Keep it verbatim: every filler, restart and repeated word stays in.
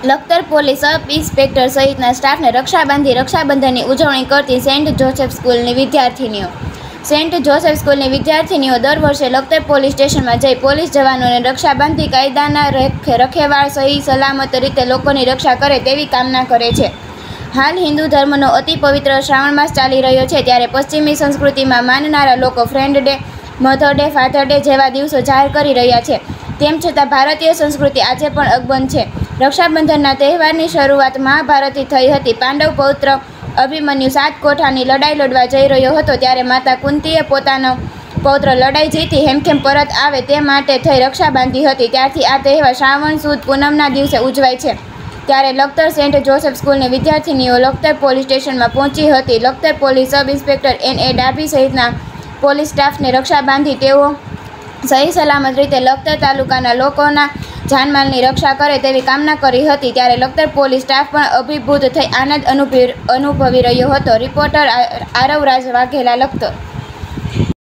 Lakhtar police sub inspector સહિતના સ્ટાફને રક્ષા બાંધી રક્ષાબંધનની ઉજવણી કરતી સેન્ટ જોસેફ સ્કૂલની વિદ્યાર્થીનીઓ સેન્ટ જોસેફ સ્કૂલની વિદ્યાર્થીનીઓ દર વર્ષે લખતર પોલીસ સ્ટેશનમાં જઈ પોલીસ જવાનોને રક્ષા બાંધી કાયદાના રખેવાળ સહી સલામત રીતે લોકોની રક્ષા કરે તેવી કામના કરે છે. હાલ હિન્દુ ધર્મનો અતિ પવિત્ર શ્રાવણ માસ ચાલી રહ્યો છે, ત્યારે પશ્ચિમી સંસ્કૃતિમાં માનનારા લોકો friend day, mother day, father day જેવા દિવસો જાહેર કરી રહ્યા છે. તેમ છતાં ભારતીય સંસ્કૃતિ આજે પણ અકબંધ છે. રક્ષાબંધનના તહેવારની શરૂઆત મહાભારતથી થઈ હતી. પાંડવ પૌત્ર અભિમન્યુ સાત કોઠાની લડાઈ લડવા જઈ રહ્યો હતો, ત્યારે માતા કુંતીએ પોતાનો પૌત્ર લડાઈ જીતી હેમખેમ પરત આવે તે માટે થઈ રક્ષા બાંધી હતી. ત્યારથી આ તહેવાર શ્રાવણ સુદ પૂનમના દિવસે ઉજવાય છે. ત્યારે લખતર સેન્ટ જોસેફ સ્કૂલની વિદ્યાર્થીનીઓ લખતર પોલીસ સ્ટેશનમાં પહોંચી હતી. Lakhtar police sub inspector N A Dabhi સહિતના પોલીસ સ્ટાફને રક્ષા બાંધી તેઓ સહી સલામત રીતે લખતર તાલુકાના લોકોના જાનમાલની રક્ષા કરે તેવી કામના કરી હતી. ત્યારે લખતર પોલીસ સ્ટાફ પણ અભિભૂત થઈ આનંદ અનુભવી અનુભવી રહ્યો હતો. રિપોર્ટર આરવ રાજ વાઘેલા, લખતર.